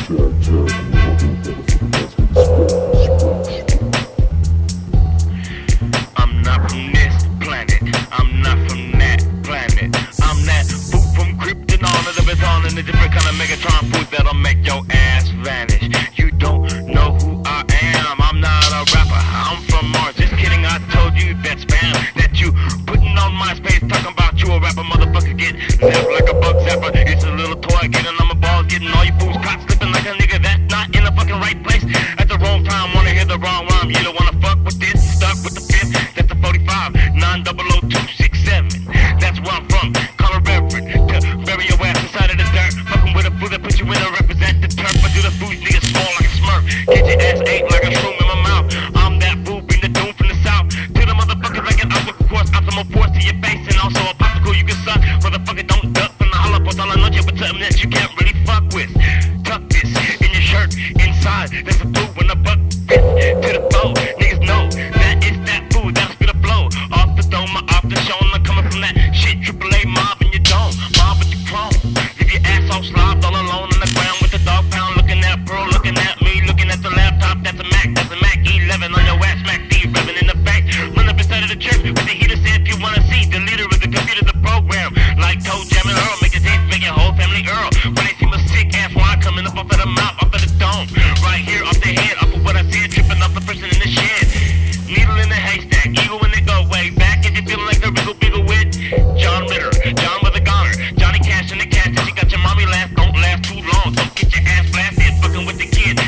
I'm not from this planet, I'm not from that planet. I'm that food from Krypton on to the baton and a different kind of Megatron food that'll make your ass vanish. You don't know who I am, I'm not a rapper, I'm from Mars. Just kidding, I told you that spam that you putting on MySpace talking about you a rapper, motherfucker get zapped like a bug zapper. It's a little toy getting on my balls, getting all you fools caught slipping like a nigga that's not in the fucking right place at the wrong time. Wanna hear the wrong rhyme, you don't wanna fuck with this, stuck with the fifth. That's the 45 9000267. That's where I'm from. Call a reverend to bury your ass inside of the dirt. Fucking with a fool that put you in a represent the turf. I do the food niggas small like a smurf. Get your ass ate like a shroom in my mouth. I'm that fool, bring the doom from the south. To the motherfuckers like an outlook, of course. I'm some force to your face and also a popsicle you can suck. Motherfucker don't duck from the holler post. All I know you but something that you can't really fuck with. Tuck this in your shirt inside. That's a fool when the buck fits to the bow. Niggas know that it's that fool that'll spit a blow. Off the dome, off the show. I'm coming from that shit. AAA mob in your dome. Mob with your chrome. Leave your ass all slobbed all alone on the ground with the dog pound. Looking at Pearl, looking at me, looking at the laptop. That's a Mac 11 on your ass. Mac D, revving in the back. Run up inside of the church with the heater. Say if you wanna see the leader of the computer, the program. Like Toe Jam and Earl, make a taste, make your whole family Earl. When they see my sick ass wine coming up off of the mouth, off of the dome. Right here off the head, off of what I said, tripping off the person in the shed. Needle in the haystack, eagle when they go way back. If you feeling like the wiggle beagle with John Ritter, John with a goner, Johnny Cash in the cat. If you got your mommy last, don't last too long. Don't get your ass blasted, fucking with the kid.